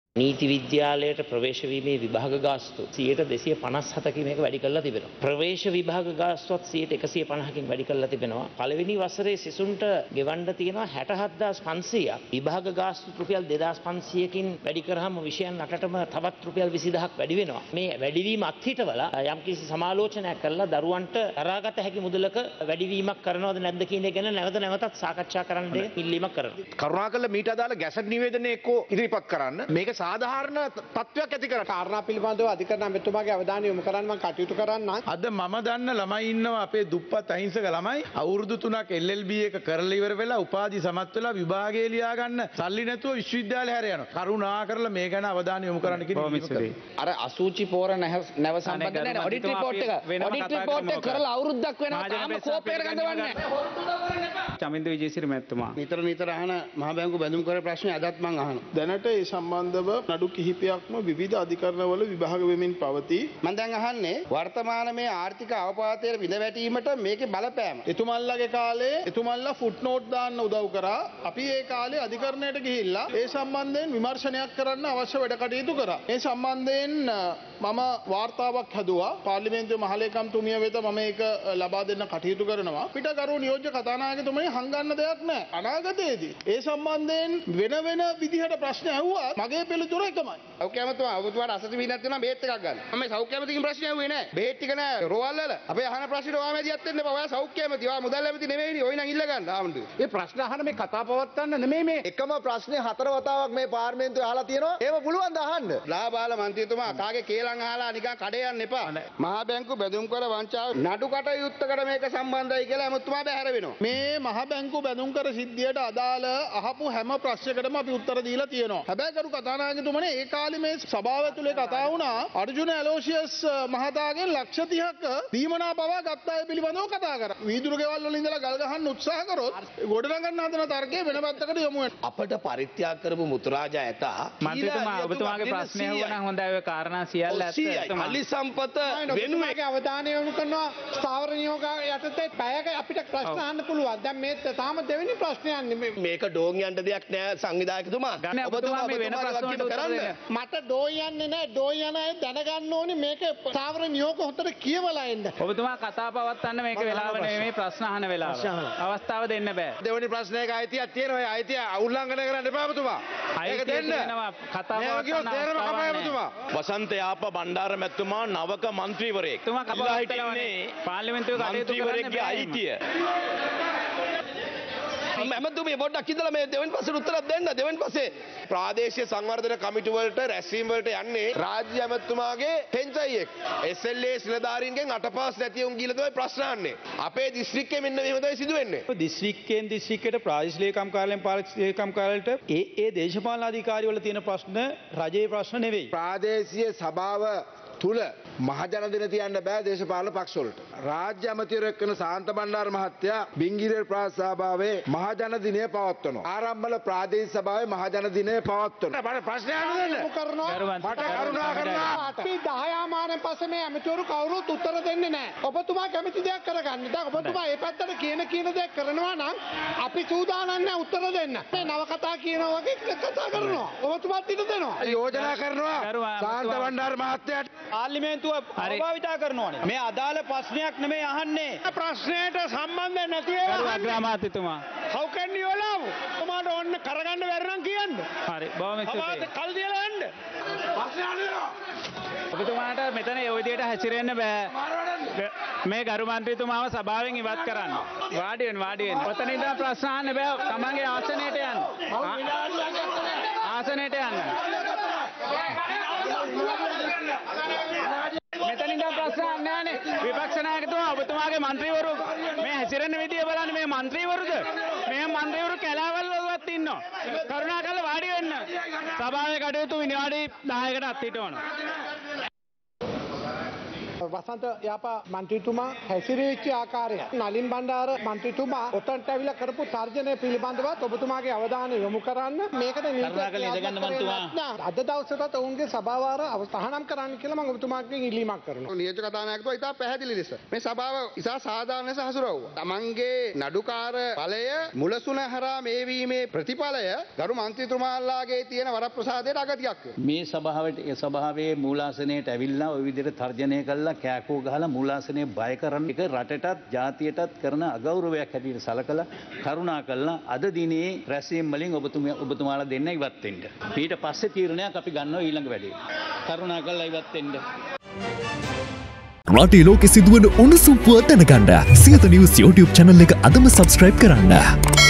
නීති විද්‍යාලයට ප්‍රවේශ වීමේ විභාග ගාස්තු 257කින් මේක වැඩි කරලා තිබෙනවා. ප්‍රවේශ විභාග ගාස්තුවත් 150කින් වැඩි කරලා තිබෙනවා. පළවෙනි වසරේ සිසුන්ට ගෙවන්න තියෙනවා 67500ක්. විභාග ගාස්තු රුපියල් 2500කින් වැඩි කරාම විෂයන් 8ටම තවත් රුපියල් 20000ක් වැඩි වෙනවා. මේ වැඩිවීම අත්හිටවලා යම්කිසි සමාලෝචනයක් කරලා දරුවන්ට දරාගත හැකි මුදලක වැඩිවීමක් කරනවද නැද්ද කියන එක ගැන නැවතත් සාකච්ඡා කරන්න ඉල්ලීමක් කරනවා. කරුණාකරලා මීට අදාළ ගැසට් නිවේදනය එක්ක ඉදිරිපත් කරන්න. මේක සාධාරණ තත්ත්වයක් ඇති කරලා කාරණා පිළිබඳව අධිකරණ අමතුමාගේ අවධානය යොමු කරන්න මම කටයුතු කරන්න. අද මම දන්න ළමයි ඉන්නවා අපේ දුප්පත් අහිංසක ළමයි අවුරුදු 3ක් LLB එක කරලා ඉවර වෙලා උපාධි සමත් වෙලා විභාගය ලියා ගන්න සල්ලි නැතුව විශ්වවිද්‍යාලය හැර යනවා. කරුණාකරලා මේ ගැන අවධානය යොමු කරන්න කියන අර අසූචි පෝර නැව සම්බන්ධ නැහැ ඔඩිට් රිපෝට් එක. ඔඩිට් රිපෝට් එක කරලා අවුරුද්දක් වෙනවා තාම කෝපයට ගඳවන්නේ. චමින්ද විජේසිරි මැතිතුමා නිතර අහන මහ බැංකුව බැඳුම් කර ප්‍රශ්නේ අදත් මම අහනවා. දැනට ඒ සම්බන්ධව නඩු කිහිපයක්ම විවිධ අධිකරණවල විභාග වෙමින් පවතී. මම දැන් අහන්නේ වර්තමාන මේ ආර්ථික අවපාතයේ බිඳ වැටීමට මේකේ බලපෑම. එතුමන්ලගේ කාලේ එතුමන්ලා ෆුට්නෝට් දාන්න උදව් කරා. අපි ඒ කාලේ අධිකරණයට ගිහිල්ලා ඒ සම්බන්ධයෙන් විමර්ශනයක් කරන්න අවශ්‍ය වැඩ කටයුතු කරා. ඒ සම්බන්ධයෙන් මම වාර්තාවක් හැදුවා. පාර්ලිමේන්තුවේ මහලේකම්තුමිය වෙත මම ඒක ලබා දෙන්න කටයුතු කරනවා. පිටකරු නියෝජ්‍ය කතානායකතුමනි හංගන්න දෙයක් නැහැ. අනාගතයේදී ඒ සම්බන්ධයෙන් වෙන විදිහට ප්‍රශ්න ඇහුවා මගේ පිළිතුර එකමයි. සෞඛ්‍යමතුමා ඔබතුමාට අසති විනක් තියෙනවා බේත් එකක් ගන්න. මම සෞඛ්‍යමතිකින් ප්‍රශ්න ඇහුවේ නැහැ. බේත් ටික නෑ රෝවල් වල. අපේ අහන ප්‍රශ්නෙට ඔයා මැදිහත් වෙන්න එපා. ඔයා සෞඛ්‍යමති. ඔයා මුදල් ඇමති නෙමෙයිනේ. ඔය නම් ඉල්ල ගන්න ආමුදු. මේ ප්‍රශ්න අහන මේ කතා පවත්වන්න නෙමෙයි මේ. එකම ප්‍රශ්නේ 4 වතාවක් මේ පාර්ලිමේන්තුවේ අහලා තියෙනවා. ඒව පුළුවන් ද අහන්න. ලාබාල මන්ත්‍රීතුමා කාගේ කේලම් අහලා නිකන් කඩේ යන්න එපා. මහා බැංකුව බැඳුම් කර වංචාව නඩු කටයුත්තකට මේක සම්බන්ධයි කියලා එමුතුමා බැහැර වෙනවා. මේ මහ බැංකුව බැඳුම් කර සිද්ධියට අදාළ අහපු හැම ප්‍රශ්නයකටම අපි උත්තර දීලා තියෙනවා. හැබැයි කරු කතානායකතුමනි ඒ කාලේ මේ සභාව ඇතුලේ කතා වුණා අර්ජුන ඇලෝසියස් මහතාගෙන් ලක්ෂ 30ක දීමනා පවා ගත්ත අය පිළිබඳව කතා කරා. වීදුරු ගෙවල් වල ඉඳලා ගල් ගහන්න උත්සාහ කරොත් ගොඩනගන්න හදන තර්කය වෙන පැත්තකට යොමු වෙනවා. අපට පරිත්‍යාග කරපු මුතුරාජා ඇතා මන්ත්‍රීතුමා ඔබතුමාගේ ප්‍රශ්නය ඇහුවා නම් හොඳයි ඔය කාරණා සියල්ල ඇත්ත. අලි සම්පත වෙනුවෙන් අවධානය යොමු කරනවා ස්ථාවර නියෝග යටතේ පැයක අපිට ප්‍රශ්න අහන්න පුළුවන්. දැන් මේ තාම දෙවෙනි ප්‍රශ්නය යන්නේ මේක ඩෝන් යන්න දෙයක් නෑ සංවිධායකතුමා. ඔබතුමා මේ වෙන ප්‍රශ්නවලට උත්තර දෙන්න. මට ඩෝන් යන්නේ නෑ. ඩෝන් යන අය දැනගන්න ඕනේ මේක ස්ථාවර නියෝග හොතට කියවලා එන්න. ඔබතුමා කතා පවත්වන්න මේක වෙලාව නෙමෙයි ප්‍රශ්න අහන වෙලාව. අවස්ථාව දෙන්න බෑ. දෙවෙනි ප්‍රශ්නයක අයිතියක් තියෙනවා. ඒ අයිතිය උල්ලංඝනය කරන්න එපා ඔබතුමා. ඒක දෙන්න. කතා පවත්වන්න. වසන්ත යාප බණ්ඩාර මැතිතුමා නවක මන්ත්‍රීවරයෙක්. තුමා කතා හිටින්නේ පාර්ලිමේන්තුවේ කටයුතු කරන්න බෑ. අයිතිය. ඇමතුමේ පොඩ්ඩක් ඉඳලා මේ දෙවෙනි ප්‍රශ්නෙට උත්තරයක් දෙන්න. දෙවෙනි පස්සේ ප්‍රාදේශීය සංවර්ධන කමිටු වලට රැස්වීම වලට යන්නේ රාජ්‍ය ඇමතුමාගේ පෙන්චයියෙක්. SLA නිලධාරීන්ගෙන් අටපාස් නැති උන් ගිහලා තමයි ප්‍රශ්න අහන්නේ. අපේ දිස්ත්‍රික්කයේ මෙන්න මෙහෙම තමයි සිදු වෙන්නේ. දිස්ත්‍රික්කයෙන් දිස්ත්‍රික්කයට ප්‍රාදේශීය ලේකම් කාර්යාලයෙන් ප්‍රාදේශීය ලේකම් කාර්යාලයට ඒ දේශපාලන අධිකාරිවල තියෙන ප්‍රශ්න රජයේ ප්‍රශ්න නෙවෙයි. ප්‍රාදේශීය සභාව තුල මහජන දින තියන්න බෑ දේශපාලන පක්ෂ වලට. රාජ්‍ය අමාත්‍යවරයෙක් වෙන සාන්ත බණ්ඩාර මහත්තයා බිංගිරේ ප්‍රාසභාවේ මහජන දිනය පවත්වනවා. ආරම්භල ප්‍රාදේශීය සභාවේ මහජන දිනය පවත්වනවා. මට ප්‍රශ්න අහන්න මට කරුණා කරලා අපි 10 මානෙන් පස්සේ මේ ඇමතිවරු කවුරුත් උත්තර දෙන්නේ නැහැ. ඔබතුමා කැමති දෙයක් කරගන්න. දැන් ඔබතුමා මේ පැත්තට කියන දෙයක් කරනවා නම් අපි සූදානම් නැහැ උත්තර දෙන්න. මේ නව කතා කියනවා වගේ කතා කරනවා. ඔබතුමාත් ඉන්න දෙනවා. යෝජනා කරනවා සාන්ත බණ්ඩාර මහත්තයාට පාර්ලිමේන්තුව භාවිතා කරනවානේ. මේ අදාළ ප්‍රශ්නයක් නෙමෙයි අහන්නේ. ප්‍රශ්නයට සම්බන්ධ නැති ඒවා අග්‍රාමාත්‍යතුමා. how can you allow? ඔබට ඕන්න කරගන්න බැරි නම් කියන්න. හරි බොහොම ස්තුතියි. කල් තියලා යන්න. ඔබතුමාට මෙතන ඒ විදිහට හැසිරෙන්න බෑ. මේ ගරු මන්ත්‍රීතුමාව සභාවෙන් ඉවත් කරන්න. වාඩි වෙන්න. ඔතන ඉඳන් ප්‍රශ්න අහන්න බෑ. තමන්ගේ ආසනයට යන්න. ආසනයට යන්න. මෙතන ඉඳන් ප්‍රශ්න අහන්න නෑනේ. විපක්ෂ නායකතුමා ඔබතුමාගේ මන්ත්‍රීවරු මේ හැසිරෙන විදිය බලන්න. මේ මන්ත්‍රීවරුද? මේ මන්ත්‍රීවරු කැලෑවල් වලවත් ඉන්නවා. කරුණාකරලා වාඩි වෙන්න. සභාවේ කටයුතු විනාඩි 10කට අත්හිට ඕන. වසන්ත යාපා මන්ත්‍රීතුමා හැසිරෙච්ච ආකාරය නලින් බණ්ඩාර මන්ත්‍රීතුමා ඔතනට ඇවිල්ලා කරපු තර්ජනය පිළිබඳවත් ඔබතුමාගේ අවධානය යොමු කරන්න. මේකට අද දවසට ඔවුන්ගේ සභාවාර අවස්ථානම් කරන්න කියලා මම ඔබතුමාගෙන් ඉල්ලීමක් කරනවා. නියෝජක කතානායකතුමා ඉතා පැහැදිලි ලෙස මේ සභාව ඉතා සාධාරණ ලෙස හසුරුවුවා. තමන්ගේ නඩුකාර ඵලය මුලසුන හරහා මේවීමේ ප්‍රතිඵලය ගරු මන්ත්‍රීතුමාලාගේ තියෙන වරප්‍රසාදයට අගතියක් වෙනවා. මේ සභාවේ මූලාසනයට ඇවිල්ලා ওই විදිහට තර්ජනය කළා කෑකෝ ගහලා මූලාසනය බය කරන එක රටටත් ජාතියටත් කරන අගෞරවයක් හැටියට සලකලා කරුණා කළා අද දිනේ රැස්වීම වලින් ඔබතුමාලා දෙන්න ඉවත් වෙන්න. ඊට පස්සේ තීරණයක් අපි ගන්නවා ඊළඟ වැඩේ. කරුණා කළා ඉවත් වෙන්න. රටේ ලෝකෙ සිදුවන උණුසුම් පුවත් දැනගන්න සියත නිවුස් YouTube channel එක අදම subscribe කරන්න.